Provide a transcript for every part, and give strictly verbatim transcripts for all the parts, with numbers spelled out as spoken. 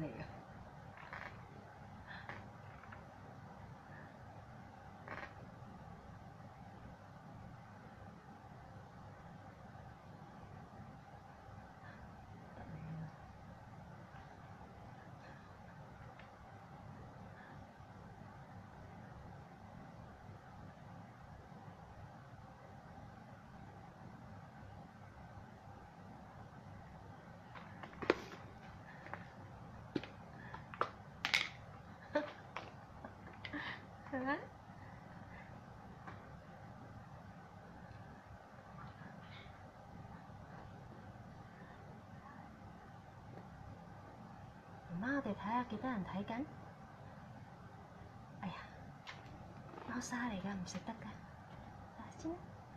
利啊！係咪？媽媽，我哋睇下幾多人睇緊？哎呀，貓砂嚟㗎，唔食得㗎。睇下先。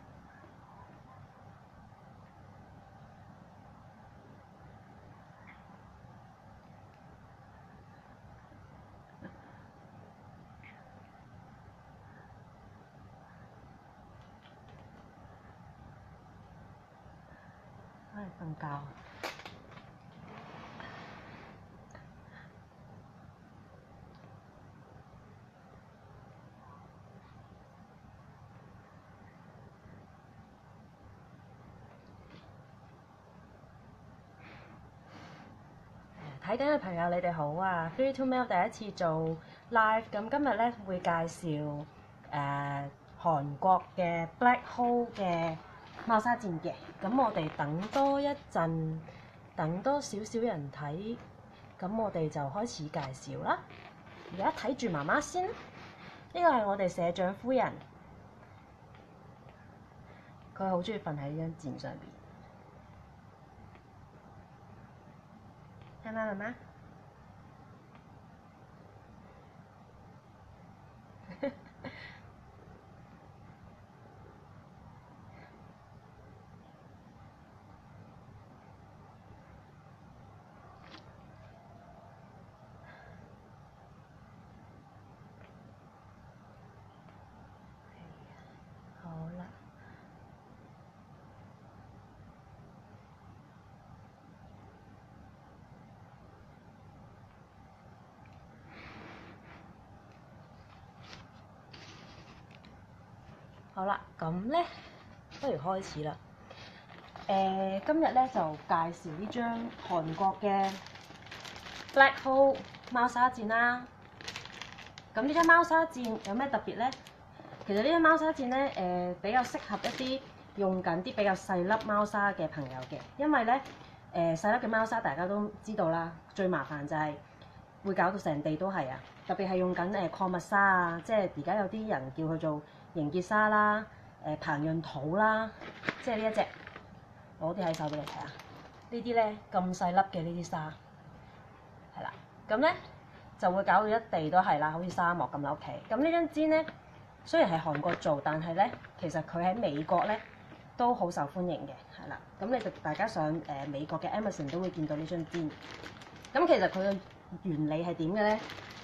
唉，瞓覺。睇緊嘅朋友，你哋好啊 ！Three Two Mail 第一次做 live，咁今日咧會介紹誒、呃、韓國嘅 Black Hole 嘅貓砂墊嘅。咁我哋等多一陣，等多少少人睇，咁我哋就開始介紹啦。而家睇住媽媽先，呢個係我哋社長夫人，佢好中意瞓喺呢張墊上邊。係咪媽媽？好啦。好啦，咁咧，不如開始啦。誒、呃，今日咧就介紹呢張韓國嘅 Black Hole 貓砂墊啦。咁呢張貓砂墊有咩特別咧？其實呢張貓砂墊咧，誒、呃、比較適合一啲用緊啲比較細粒貓砂嘅朋友嘅，因為咧誒、呃、細粒嘅貓砂大家都知道啦，最麻煩就係會搞到成地都係啊！特別係用緊誒礦物砂啊，即係而家有啲人叫佢做凝結砂啦、誒、呃、膨潤土啦，即係呢一隻，攞啲喺手俾你睇下。呢啲咧咁細粒嘅呢啲砂，係啦，咁咧就會搞到一地都係啦，好似沙漠咁啦屋企。咁呢張氈咧雖然係韓國做，但係咧其實佢喺美國咧都好受歡迎嘅，係啦。咁你哋大家上誒、呃、美國嘅 Amazon 都會見到呢張氈。咁其實佢嘅原理係點嘅咧？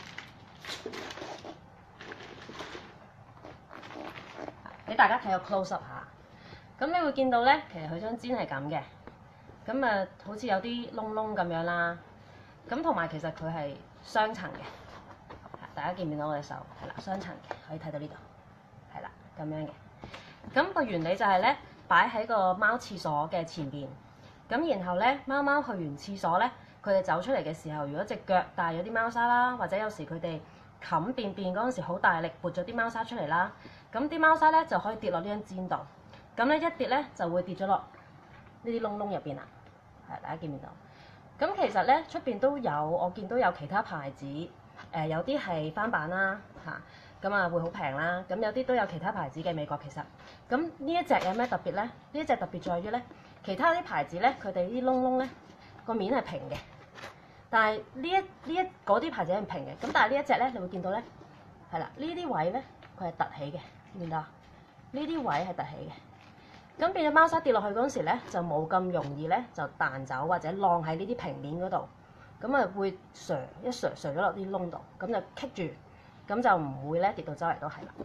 俾大家睇個 close up 下。咁你會見到咧，其實佢張氈係咁嘅。咁啊，好似有啲窿窿咁樣啦。咁同埋其實佢係雙層嘅。大家見唔見到我隻手？係啦，雙層嘅，可以睇到呢度。係啦，咁樣嘅。咁個原理就係咧，擺喺個貓廁所嘅前邊。咁然後咧，貓貓去完廁所咧，佢哋走出嚟嘅時候，如果隻腳帶咗啲貓砂啦，或者有時佢哋冚便便嗰陣時好大力撥咗啲貓砂出嚟啦，咁啲貓砂咧就可以跌落呢張氈度。咁咧一跌咧就會跌咗落呢啲窿窿入邊啦。係，大家見唔見到？咁其實咧出邊都有，我見到有其他牌子，誒、呃、有啲係翻版啦嚇，咁啊會好平啦。咁有啲都有其他牌子嘅美國其實。咁呢一隻有咩特別咧？呢一隻特別在於咧，其他啲牌子咧佢哋啲窿窿咧個面係平嘅，但係呢一呢一嗰啲牌子係平嘅。咁但係呢一隻咧，你會見到咧係啦，呢啲位咧佢係凸起嘅，見唔見到啊？呢啲位係凸起嘅。咁變咗貓砂跌落去嗰陣時咧，就冇咁容易咧就彈走或者晾喺呢啲平面嗰度，咁啊會瀡一瀡瀡咗落啲窿度，咁就棘住，咁就唔會咧跌到周圍都係啦。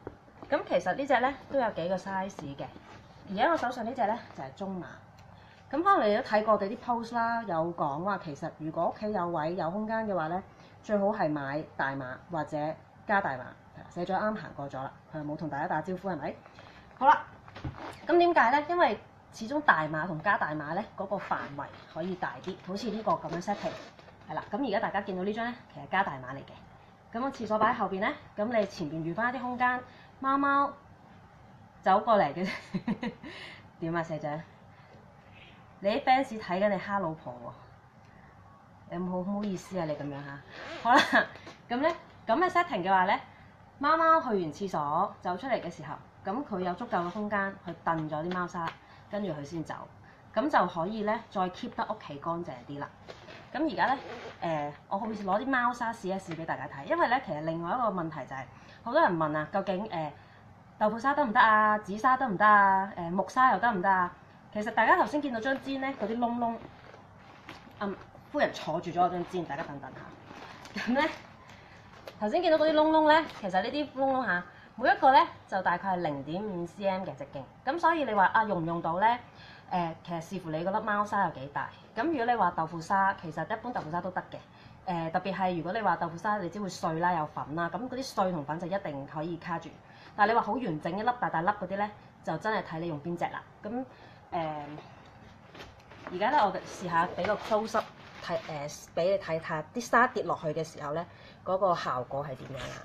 咁其實呢隻咧都有幾個 size 嘅，而家我手上呢隻咧就係中碼。 咁可能你都睇過我哋啲 post 啦，有講話其實如果屋企有位有空間嘅話咧，最好係買大碼或者加大碼。社長啱行過咗啦，佢冇同大家打招呼係咪？好啦，咁點解咧？因為始終大碼同加大碼咧嗰個範圍可以大啲，好似呢個咁樣 setting 係啦。咁而家大家見到呢張咧，其實加大碼嚟嘅。咁個廁所擺喺後邊咧，咁你前邊預翻一啲空間，貓貓走過嚟嘅點啊，社長？你啲 fans 睇緊你蝦老婆喎，有冇好唔好意思啊？你咁樣嚇，好啦，咁咧咁嘅 setting 嘅話咧，貓貓去完廁所走出嚟嘅時候，咁佢有足夠嘅空間去燉咗啲貓砂，跟住佢先走，咁就可以咧再 keep 得屋企乾淨啲啦。咁而家咧誒，我好似攞啲貓砂試一試俾大家睇，因為咧其實另外一個問題就係、是、好多人問啊，究竟誒、呃、豆腐砂得唔得啊？紫砂得唔得啊？誒、呃、木砂又得唔得啊？其實大家頭先見到張氈咧，嗰啲窿窿，嗯，夫人坐住咗嗰張氈，大家等等下。咁咧，頭先見到嗰啲窿窿咧，其實呢啲窿窿嚇，每一個咧就大概係零點五 cm 嘅直徑。咁所以你話啊用唔用到咧？誒、呃，其實視乎你嗰粒貓砂有幾大。咁如果你話豆腐砂，其實一般豆腐砂都得嘅。誒、呃，特別係如果你話豆腐砂，你知會碎啦，有粉啦，咁嗰啲碎同粉就一定可以卡住。但係你話好完整一粒大大粒嗰啲咧，就真係睇你用邊隻啦。咁誒，而家咧，我哋試下俾個 close up 睇誒，俾、呃、你睇下啲沙跌落去嘅時候咧，嗰、那個效果係點樣啊？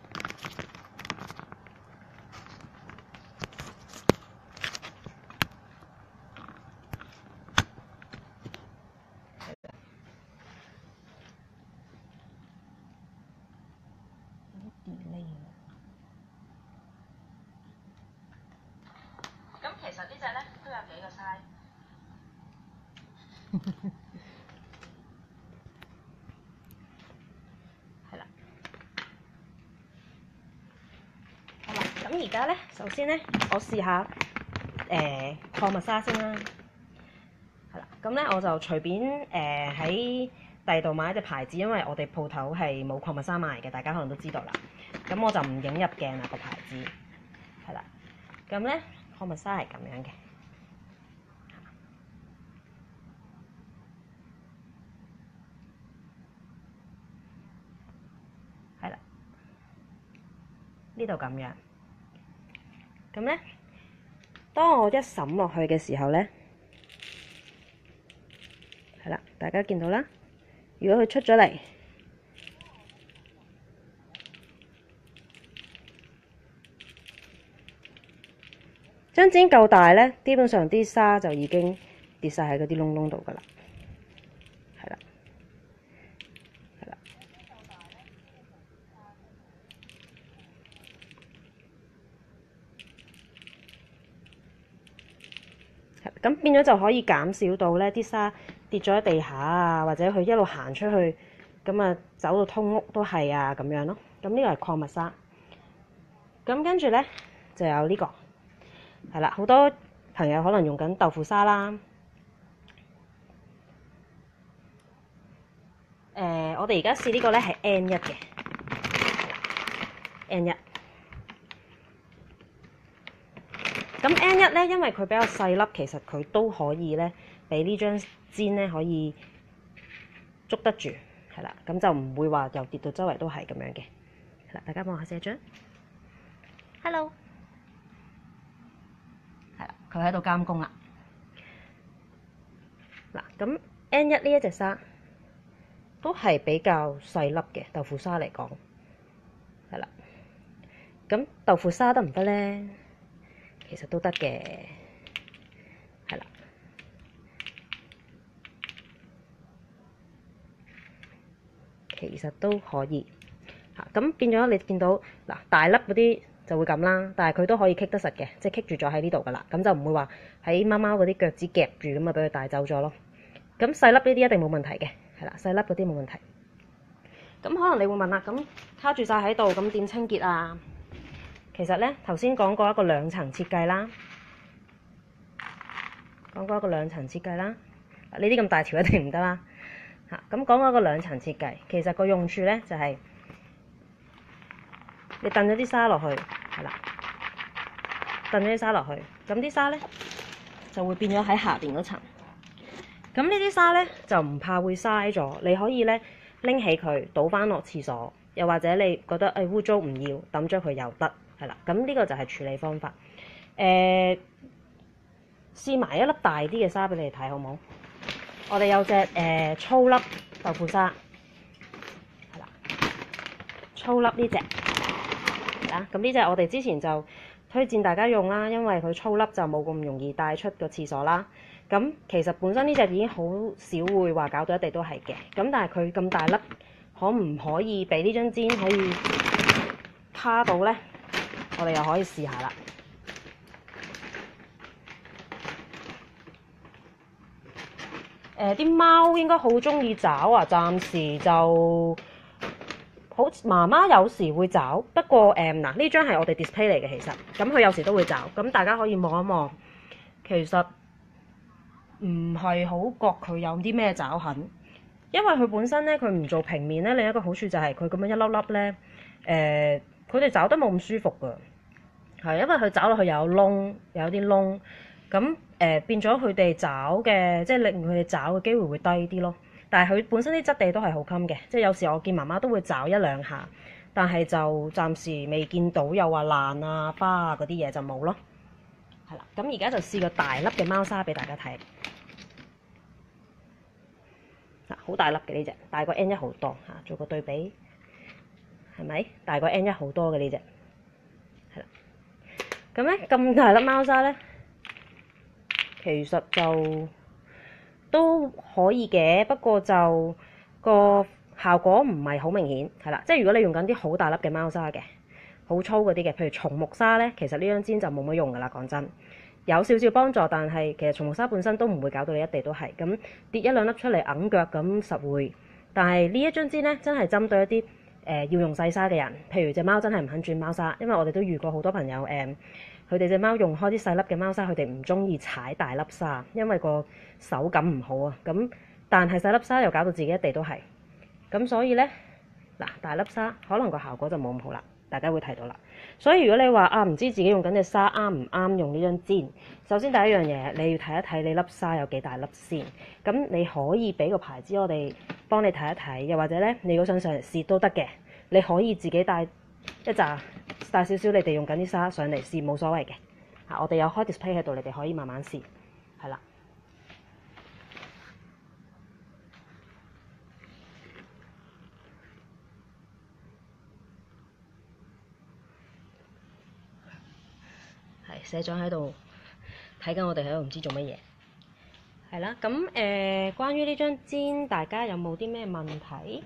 有啲 delay 咁其實呢隻咧都有幾個 size。係啦，好啦，咁而家咧，首先咧，我試下誒礦物砂先啦。係啦，咁咧我就隨便誒喺第二度買一隻牌子，因為我哋鋪頭係冇礦物砂賣嘅，大家可能都知道啦。咁我就唔影入鏡啦個牌子。係啦，咁咧礦物砂係咁樣嘅。係啦，呢度咁樣。咁咧，當我一揼落去嘅時候咧，係啦，大家見到啦。如果佢出咗嚟，張氈夠大咧，基本上啲沙就已經跌晒喺嗰啲窿窿度噶啦。係啦，係啦。咁變咗就可以減少到咧啲沙跌咗喺地下啊，或者佢一路行出去，咁啊走到通屋都係啊咁樣咯。咁呢個係礦物砂。咁跟住咧就有呢個，係啦，好多朋友可能用緊豆腐砂啦。誒，我哋而家試呢個咧係 N 一嘅 ，N 一。咁 N 一咧，因為佢比較細粒，其實佢都可以咧，俾呢張氈咧可以捉得住，係啦，咁就唔會話又跌到周圍都係咁樣嘅。係啦，大家望下社長 ，Hello， 係啦，佢喺度監工啦。嗱，咁 N 一呢一隻砂都係比較細粒嘅豆腐砂嚟講，係啦。咁豆腐砂得唔得咧？其實都得嘅，係啦，其實都可以嚇。咁變咗你見到嗱大粒嗰啲就會咁啦，但係佢都可以棘得實嘅，即係棘住咗喺呢度噶啦，咁就唔會話喺貓貓嗰啲腳趾夾住咁啊，俾佢帶走咗咯。咁細粒呢啲一定冇問題嘅，係啦，細粒嗰啲冇問題。咁可能你會問啦，咁卡住晒喺度，咁點清潔啊？其實咧，頭先講過一個兩層設計啦，講過一個兩層設計啦。呢啲咁大條一定唔得啦。嚇，咁講過一個兩層設計，其實個用處咧就係、是、你燉咗啲沙落去，係啦，燉咗啲沙落去，咁啲沙咧就會變咗喺下邊嗰層， 咁呢啲沙咧就唔怕會嘥咗，你可以咧拎起佢倒翻落廁所，又或者你覺得誒污糟唔要抌咗佢又得，係啦。咁呢個就係處理方法。誒、呃，試埋一粒大啲嘅沙俾你哋睇好冇？我哋有隻誒、呃、粗粒豆腐沙，係啦，粗粒呢隻係啦。咁呢隻我哋之前就推薦大家用啦，因為佢粗粒就冇咁容易帶出個廁所啦。咁其實本身呢隻已經好少會話搞到一地都係嘅，咁但係佢咁大粒，可唔可以俾呢張氈可以卡到呢？我哋又可以試下啦。誒、呃，啲貓應該好中意爪啊，暫時就好媽媽有時會爪，不過誒嗱呢張係我哋 display 嚟嘅，其實咁佢有時都會爪，咁大家可以望一望，其實。唔係好覺佢有啲咩爪痕，因為佢本身咧佢唔做平面咧，另一個好處就係佢咁樣一粒粒咧，誒佢哋爪得冇咁舒服㗎，係因為佢爪落去又有窿，有啲窿，咁誒、呃、變咗佢哋爪嘅，即係令佢哋爪嘅機會會低啲咯。但係佢本身啲質地都係好襟嘅，即係有時我見媽媽都會爪一兩下，但係就暫時未見到有話爛啊花啊嗰啲嘢就冇咯。係啦，咁而家就試個大粒嘅貓砂俾大家睇。嗱，好大粒嘅呢隻，大過 N 一好多嚇，做個對比，係咪？大過 N 一好多嘅呢隻，係啦。咁咧咁大粒貓砂咧，其實就都可以嘅，不過就個效果唔係好明顯，係啦。即係如果你用緊啲好大粒嘅貓砂嘅，好粗嗰啲嘅，譬如松木沙咧，其實呢張氈就冇乜用噶啦。講真，有少少幫助，但係其實松木沙本身都唔會搞到你一地都係咁跌一兩粒出嚟揞腳咁實會。但係呢一張氈咧，真係針對一啲誒、呃、要用細沙嘅人，譬如隻貓真係唔肯轉貓砂，因為我哋都遇過好多朋友誒，佢哋隻貓用開啲細粒嘅貓砂，佢哋唔中意踩大粒沙，因為個手感唔好啊。咁但係細粒沙又搞到自己一地都係，咁所以咧嗱大粒沙可能個效果就冇咁好啦。大家會睇到啦，所以如果你話啊唔知自己用緊隻沙啱唔啱用呢張氈，首先第一樣嘢你要睇一睇你粒沙有幾大粒先。咁你可以俾個牌子我哋幫你睇一睇，又或者咧你如果想上嚟試都得嘅，你可以自己帶一紮帶少少你哋用緊啲沙上嚟試冇所謂嘅嚇。我哋有開 display 喺度，你哋可以慢慢試，係啦。社長喺度睇緊我哋喺度唔知做乜嘢，係啦。咁誒、呃，關於呢張氈，大家有冇啲咩問題？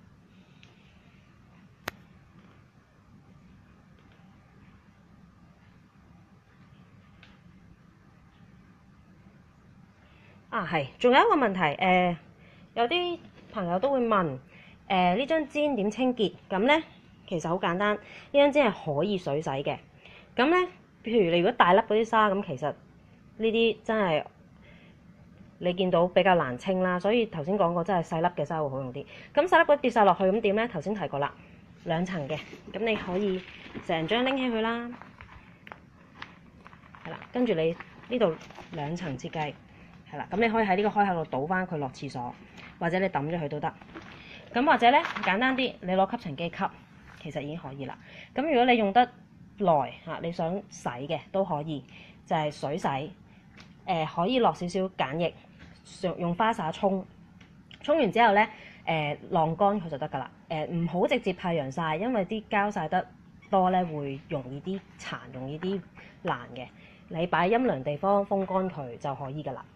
啊，係，仲有一個問題，誒、呃，有啲朋友都會問，誒、呃，呢張氈點清潔？咁咧，其實好簡單，呢張氈係可以水洗嘅。咁咧。譬如你如果大粒嗰啲沙咁，其實呢啲真係你見到比較難清啦，所以頭先講過真係細粒嘅沙會好用啲。咁細粒嗰啲跌晒落去咁點咧？頭先提過啦，兩層嘅，咁你可以成張拎起佢啦，係啦，跟住你呢度兩層設計，係啦，咁你可以喺呢個開口度倒翻佢落廁所，或者你抌咗佢都得。咁或者咧簡單啲，你攞吸塵機吸，其實已經可以啦。咁如果你用得耐嚇，你想洗嘅都可以，就係、是、水洗，誒、呃、可以落少少鹼液，用花灑沖，沖完之後咧，誒、呃、晾乾佢就得㗎啦。誒唔好直接太陽曬，因為啲膠曬得多咧會容易啲殘，容易啲爛嘅。你擺陰涼地方風乾佢就可以㗎啦。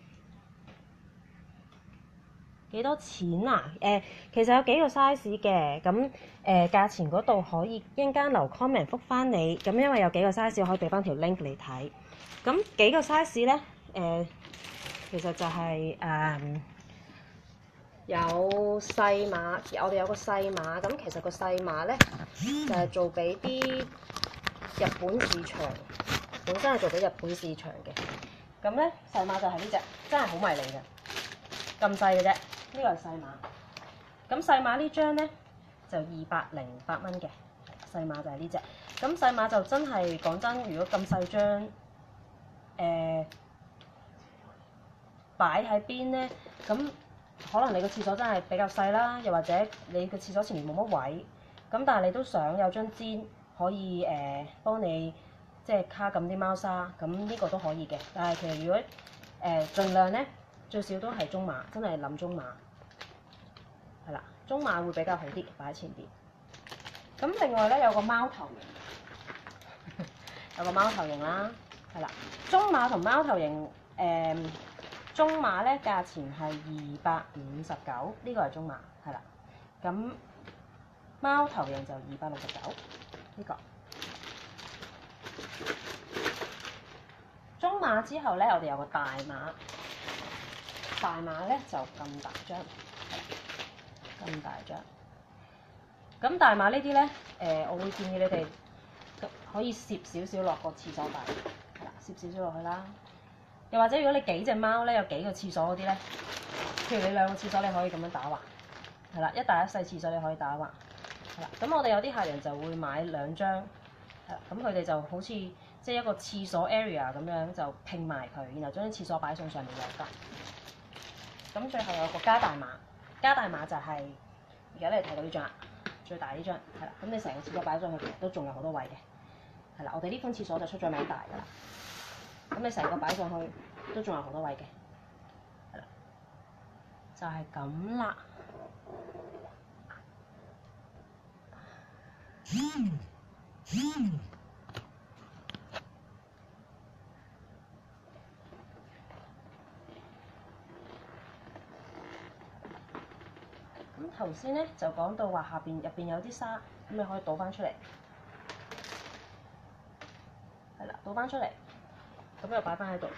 幾多錢啊？誒、呃，其實有幾個 size 嘅，咁誒、呃、價錢嗰度可以一陣間留 comment 覆翻你。咁因為有幾個 size，可以俾翻條 link 你睇。咁幾個 size 咧？誒、呃，其實就係、是、誒、呃、有細碼，我哋有個細碼。咁其實個細碼咧就係、是、做俾啲日本市場，本身係做俾日本市場嘅。咁咧細碼就係呢隻，真係好迷你嘅，咁細嘅啫。呢個係細碼，咁細碼呢張咧就二百零八蚊嘅，細碼就係呢隻。咁細碼就真係講真，如果咁細張，誒、呃、 擺喺邊咧？咁可能你個廁所真係比較細啦，又或者你個廁所前面冇乜位，咁但係你都想有張氈可以誒、呃、幫你即係卡緊啲貓砂，咁呢個都可以嘅。但係其實如果誒、呃、盡量咧，最少都係中碼，真係諗中碼，係啦，中碼會比較好啲，擺喺前邊。咁另外咧有個貓頭型，有個貓頭型啦，係啦，中碼同貓頭型誒。呃中碼咧價錢係二百五十九，呢個係中碼，係啦。咁貓頭型就二百六十九，呢個。中碼之後咧，我哋有個大碼，大碼咧就咁大張，咁大張。咁大碼呢啲咧，誒、呃，我會建議你哋可以攝少少落個廁所底，係啦，攝少少落去啦。又或者如果你幾隻貓咧，有幾個廁所嗰啲咧，譬如你兩個廁所你可以咁樣打橫，係啦，一大一細廁所你可以打橫，係啦。咁我哋有啲客人就會買兩張，係啦，咁佢哋就好似即係一個廁所 area 咁樣就拼埋佢，然後將啲廁所擺上上面又得。咁最後有個加大碼，加大碼就係而家你睇到呢張，最大呢張，係啦。咁你成個廁所擺上去都仲有好多位嘅，係啦。我哋呢款廁所就出咗名大㗎啦。咁你成個擺上去都仲有好多位嘅，係啦，就係咁啦。嗯嗯、咁頭先咧就講到話下邊入邊有啲沙，咁你可以倒翻出嚟，係啦，倒翻出嚟。咁又擺翻喺度。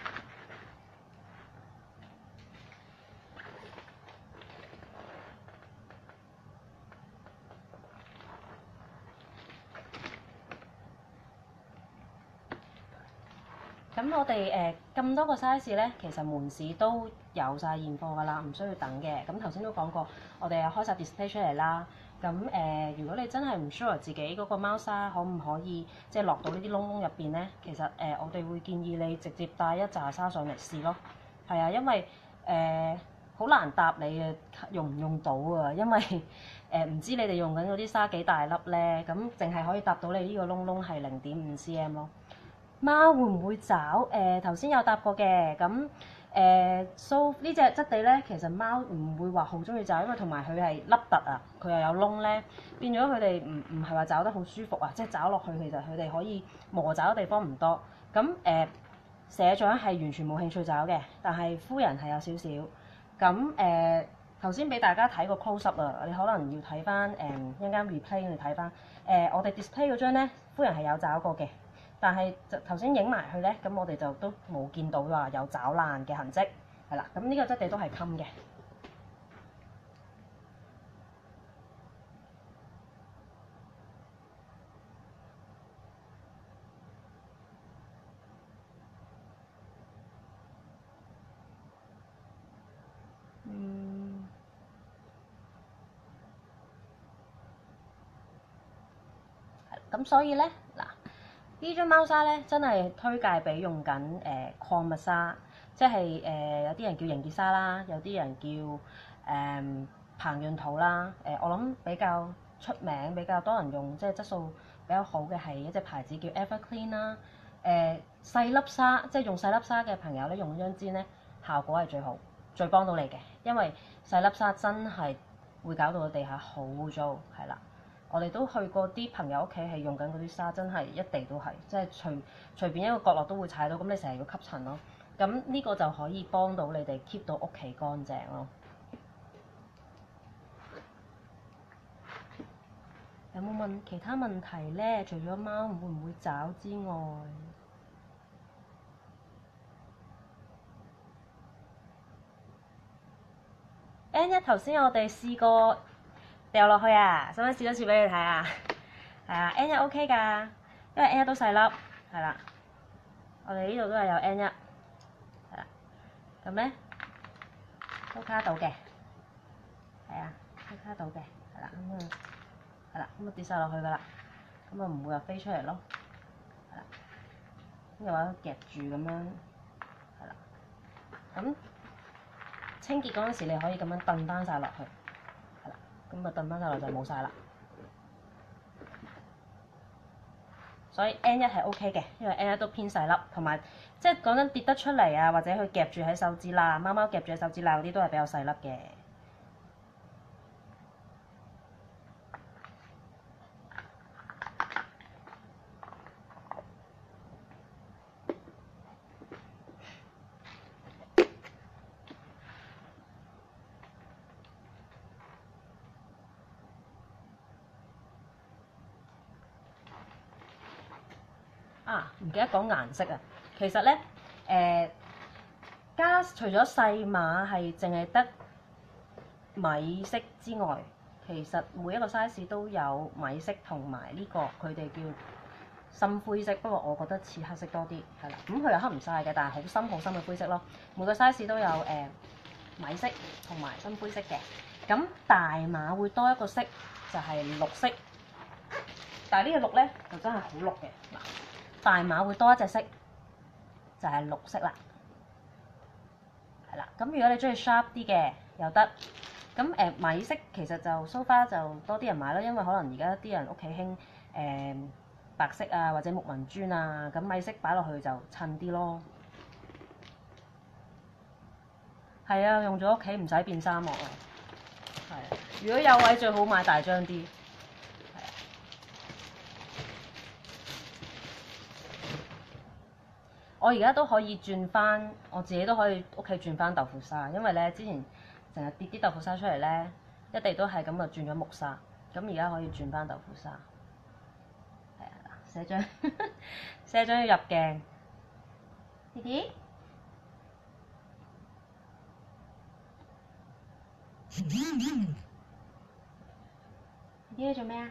咁我哋誒咁多個 size 咧，其實門市都有晒現貨㗎啦，唔需要等嘅。咁頭先都講過，我哋又開晒 display 出嚟啦。咁誒、呃，如果你真係唔 sure 自己嗰個貓砂可唔可以即係落到呢啲窿窿入邊咧，其實誒、呃、我哋會建議你直接帶一紮沙上嚟試咯。係啊，因為誒好、呃、難答你嘅用唔用到啊，因為誒唔、呃、知你哋用緊嗰啲沙幾大粒咧，咁淨係可以答到你呢個窿窿係零點五 cm 咯。貓會唔會爪？誒頭先有答過嘅，咁誒 so 呢隻質地咧，其實貓唔會話好中意爪，因為同埋佢係凹凸啊，佢又有窿咧，變咗佢哋唔唔係話爪得好舒服啊，即係爪落去其實佢哋可以磨爪嘅地方唔多。咁誒社長係完全冇興趣爪嘅，但係夫人係有少少。咁誒頭先俾大家睇個 close up 啊，你可能要睇翻誒一陣間 replay 你睇翻誒我哋 display 嗰張咧，夫人係有爪過嘅。但係就頭先影埋佢咧，咁我哋就都冇見到話有爪爛嘅痕跡，係啦。咁呢個質地都係襟嘅。嗯。咁所以咧，嗱。呢張貓砂咧，真係推介俾用緊誒、呃、礦物砂，即係誒、呃、有啲人叫凝結砂啦，有啲人叫誒、呃、膨潤土啦。誒、呃、我諗比較出名、比較多人用，即係質素比較好嘅係一隻牌子叫 Everclean 啦。誒、呃、細粒沙，即係用細粒沙嘅朋友咧，用張氈咧，效果係最好、最幫到你嘅，因為細粒沙真係會搞到個地下好污糟，係啦。我哋都去過啲朋友屋企係用緊嗰啲沙，真係一地都係，即係隨隨便一個角落都會踩到，咁你成日要吸塵咯。咁呢個就可以幫到你哋 keep 到屋企乾淨咯。有冇問其他問題咧？除咗貓會唔會爪之外，N 一頭先我哋試過。掉落去啊！使唔使試多次俾你睇啊？係啊 ，N 一 OK 㗎，因為 N 一都細粒，係啦。我哋呢度都係有 N 一，係啦。咁咧都卡到嘅，係啊，都卡到嘅，係啦。咁啊，係啦，咁啊跌晒落去㗎啦，咁啊唔會話飛出嚟咯，係啦。咁又話夾住咁樣，係啦。咁清潔嗰陣時，你可以咁樣燉翻晒落去，係啦，咁啊燉翻晒落就冇晒啦。所以 N 一係 OK 嘅，因為 N 一都偏細粒，同埋即係講緊跌得出嚟啊，或者佢夾住喺手指罅，貓貓夾住喺手指罅嗰啲都係比較細粒嘅。啊，唔記得講顏色啊！其實咧，誒、呃，加除咗細碼係淨係得米色之外，其實每一個 size 都有米色同埋呢個佢哋叫深灰色，不過我覺得似黑色多啲，係啦。咁佢又黑唔晒嘅，但係好深好深嘅灰色咯。每個 size 都有誒、呃、米色同埋深灰色嘅。咁大碼會多一個色，就係、是、綠色。但係呢個綠咧就真係好綠嘅嗱。大碼會多一隻色，就係、是、綠色啦，係啦。咁如果你中意 sharp 啲嘅又得，咁誒、呃、米色其實就 so far 就多啲人買啦，因為可能而家啲人屋企興誒白色啊或者木紋磚啊，咁米色擺落去就襯啲咯。係啊，用咗屋企唔使變沙漠啊。係，如果有位最好買大張啲。我而家都可以轉翻，我自己都可以屋企轉翻豆腐沙，因為咧之前成日跌啲豆腐沙出嚟咧，一地都係咁啊，轉咗木沙，咁而家可以轉翻豆腐沙。係啊，社長，社長要入鏡。弟弟，弟弟你做咩啊？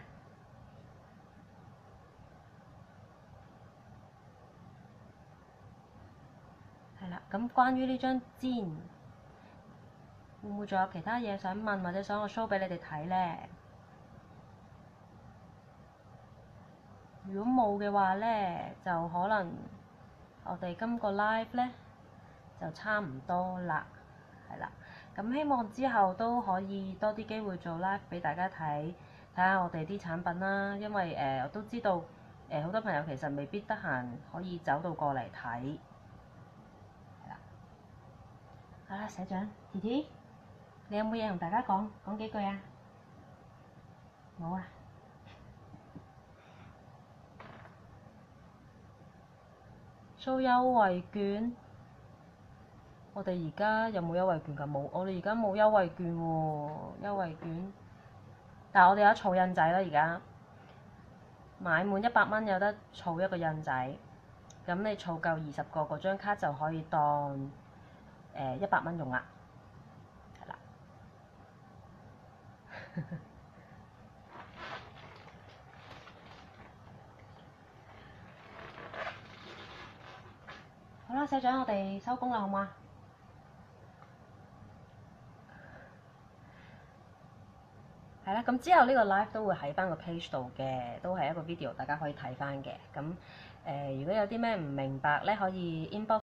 係啦，咁關於呢張氈，會唔會仲有其他嘢想問或者想我 show 俾你哋睇咧？如果冇嘅話咧，就可能我哋今個 live 咧就差唔多啦，係啦。咁希望之後都可以多啲機會做 live 俾大家睇，睇下我哋啲產品啦。因為誒、呃、我都知道誒好、呃、多朋友其實未必得閒可以走到過嚟睇。好啦，社長，弟弟，你有冇嘢同大家講？講幾句啊？冇啊。show 優惠券，我哋而家有冇優惠券㗎？冇，我哋而家冇優惠券喎，優惠券。但係我哋有得儲印仔啦，而家買滿一百蚊有得儲一個印仔，咁你儲夠二十個，嗰張卡就可以當誒一百蚊用啦，係啦。好啦，社長，我哋收工啦，好嗎？係啦，咁之後呢個 live 都會喺翻個 page 度嘅，都係一個 video，大家可以睇翻嘅。咁誒、呃，如果有啲咩唔明白咧，可以 inbox。